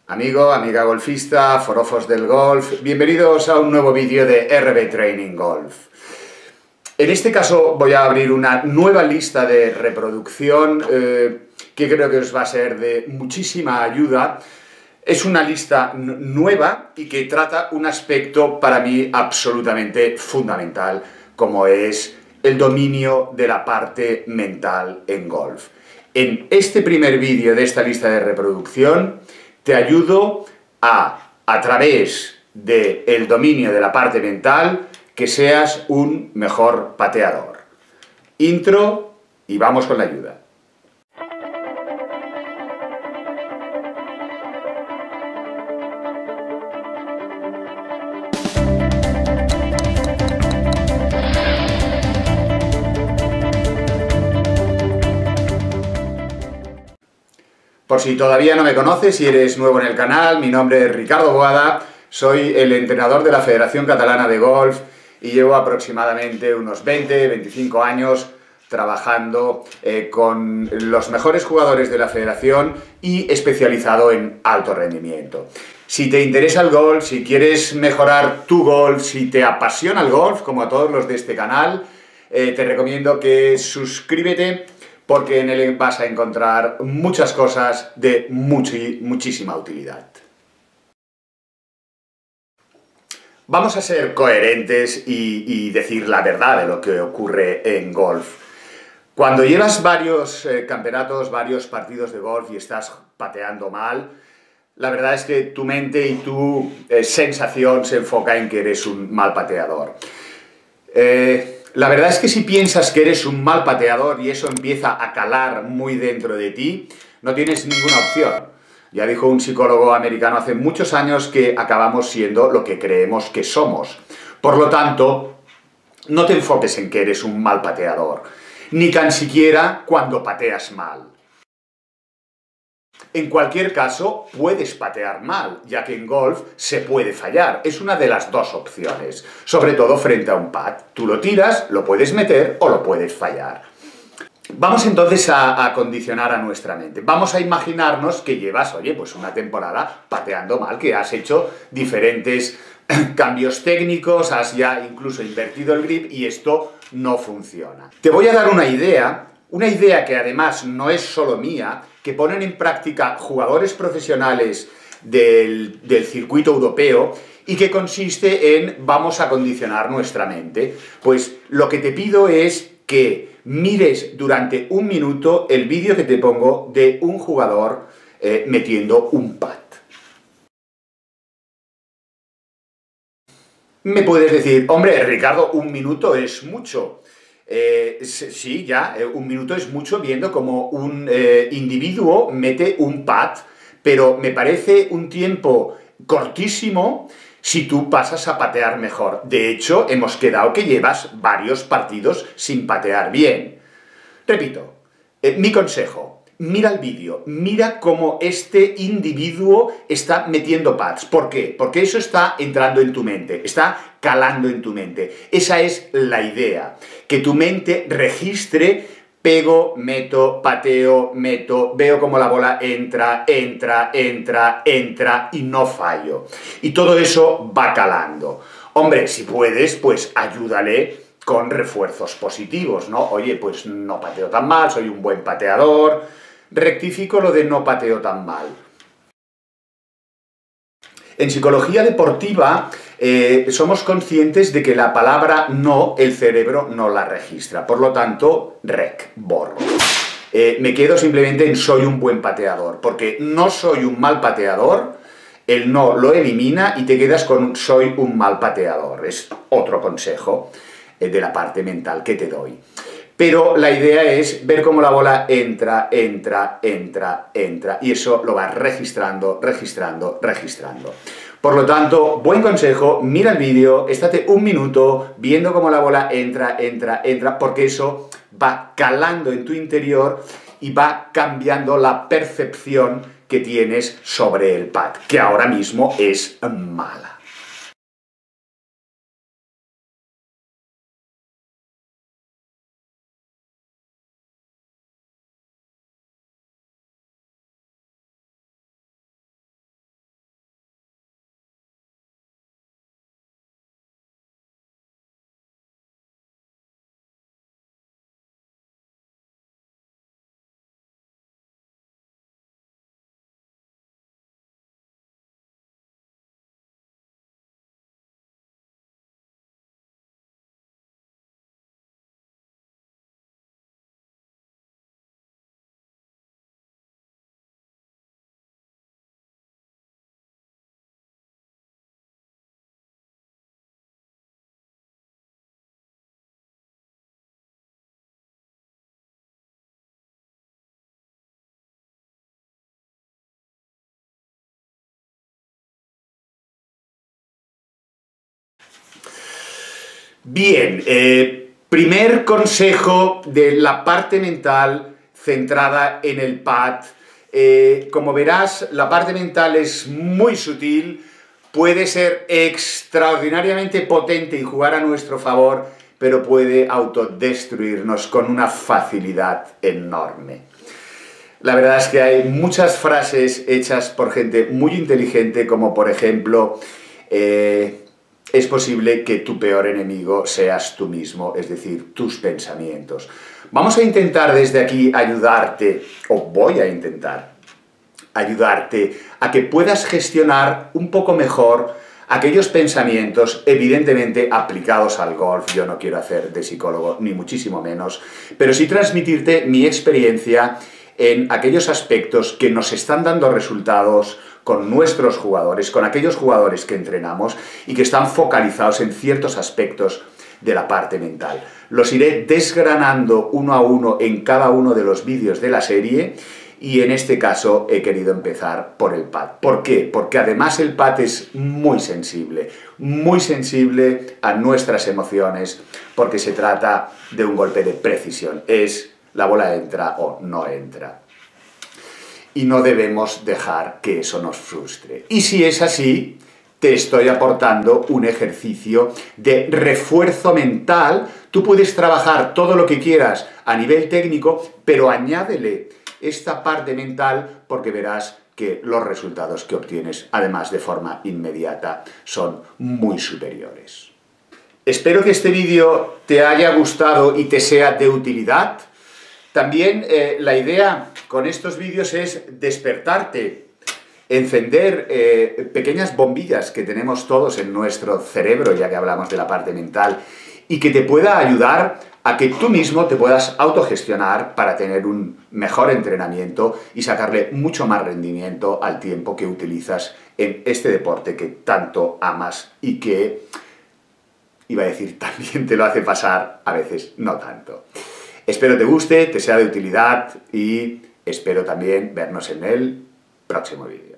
Amigo, amiga golfista, forofos del golf, bienvenidos a un nuevo vídeo de RB Training Golf. En este caso voy a abrir una nueva lista de reproducción que creo que os va a ser de muchísima ayuda. Es una lista nueva y que trata un aspecto para mí absolutamente fundamental, como es el dominio de la parte mental en golf. En este primer vídeo de esta lista de reproducción te ayudo a través del dominio de la parte mental, que seas un mejor pateador. Intro y vamos con la ayuda. Por si todavía no me conoces y eres nuevo en el canal, mi nombre es Ricardo Boada, soy el entrenador de la Federación Catalana de Golf y llevo aproximadamente unos 20-25 años trabajando con los mejores jugadores de la federación y especializado en alto rendimiento. Si te interesa el golf, si quieres mejorar tu golf, si te apasiona el golf, como a todos los de este canal, te recomiendo que suscríbete, porque en él vas a encontrar muchas cosas de muchísima utilidad. Vamos a ser coherentes y decir la verdad de lo que ocurre en golf. Cuando llevas varios campeonatos, varios partidos de golf y estás pateando mal, la verdad es que tu mente y tu sensación se enfoca en que eres un mal pateador. La verdad es que si piensas que eres un mal pateador y eso empieza a calar muy dentro de ti, no tienes ninguna opción. Ya dijo un psicólogo americano hace muchos años que acabamos siendo lo que creemos que somos. Por lo tanto, no te enfoques en que eres un mal pateador, ni tan siquiera cuando pateas mal. En cualquier caso, puedes patear mal, ya que en golf se puede fallar. Es una de las dos opciones, sobre todo frente a un pad. Tú lo tiras, lo puedes meter o lo puedes fallar. Vamos entonces a condicionar a nuestra mente. Vamos a imaginarnos que llevas, oye, pues una temporada pateando mal, que has hecho diferentes cambios técnicos, has ya incluso invertido el grip y esto no funciona. Te voy a dar una idea que además no es solo mía, que ponen en práctica jugadores profesionales del circuito europeo y que consiste en vamos a condicionar nuestra mente. Pues lo que te pido es que mires durante un minuto el vídeo que te pongo de un jugador metiendo un pad. Me puedes decir, hombre, Ricardo, un minuto es mucho. Sí, ya, un minuto es mucho viendo como un individuo mete un pad, pero me parece un tiempo cortísimo si tú pasas a patear mejor. De hecho, hemos quedado que llevas varios partidos sin patear bien. Repito, mi consejo. Mira el vídeo, mira cómo este individuo está metiendo pads. ¿Por qué? Porque eso está entrando en tu mente, está calando en tu mente. Esa es la idea, que tu mente registre, pego, meto, pateo, meto, veo cómo la bola entra, entra, entra, entra y no fallo. Y todo eso va calando. Hombre, si puedes, pues ayúdale con refuerzos positivos, ¿no? Oye, pues no pateo tan mal, soy un buen pateador. Rectifico lo de no pateo tan mal. En psicología deportiva somos conscientes de que la palabra no, el cerebro no la registra. Por lo tanto, borro. Me quedo simplemente en soy un buen pateador, porque no soy un mal pateador, el no lo elimina y te quedas con soy un mal pateador. Es otro consejo de la parte mental que te doy. Pero la idea es ver cómo la bola entra, entra, entra, entra, y eso lo vas registrando, registrando, registrando. Por lo tanto, buen consejo, mira el vídeo, estate un minuto viendo cómo la bola entra, entra, entra, porque eso va calando en tu interior y va cambiando la percepción que tienes sobre el pad, que ahora mismo es mala. Bien, primer consejo de la parte mental centrada en el pad. Como verás, la parte mental es muy sutil, puede ser extraordinariamente potente y jugar a nuestro favor, pero puede autodestruirnos con una facilidad enorme. La verdad es que hay muchas frases hechas por gente muy inteligente, como por ejemplo, es posible que tu peor enemigo seas tú mismo, es decir, tus pensamientos. Vamos a intentar desde aquí ayudarte, o voy a intentar ayudarte a que puedas gestionar un poco mejor aquellos pensamientos, evidentemente aplicados al golf. Yo no quiero hacer de psicólogo, ni muchísimo menos, pero sí transmitirte mi experiencia en aquellos aspectos que nos están dando resultados con nuestros jugadores, con aquellos jugadores que entrenamos y que están focalizados en ciertos aspectos de la parte mental. Los iré desgranando uno a uno en cada uno de los vídeos de la serie y en este caso he querido empezar por el pad. ¿Por qué? Porque además el pad es muy sensible a nuestras emociones, porque se trata de un golpe de precisión. Es la bola entra o no entra. Y no debemos dejar que eso nos frustre. Y si es así, te estoy aportando un ejercicio de refuerzo mental. Tú puedes trabajar todo lo que quieras a nivel técnico, pero añádele esta parte mental porque verás que los resultados que obtienes, además de forma inmediata, son muy superiores. Espero que este vídeo te haya gustado y te sea de utilidad. También la idea con estos vídeos es despertarte, encender pequeñas bombillas que tenemos todos en nuestro cerebro, ya que hablamos de la parte mental, y que te pueda ayudar a que tú mismo te puedas autogestionar para tener un mejor entrenamiento y sacarle mucho más rendimiento al tiempo que utilizas en este deporte que tanto amas y que, iba a decir, también te lo hace pasar a veces no tanto. Espero te guste, te sea de utilidad y espero también vernos en el próximo vídeo.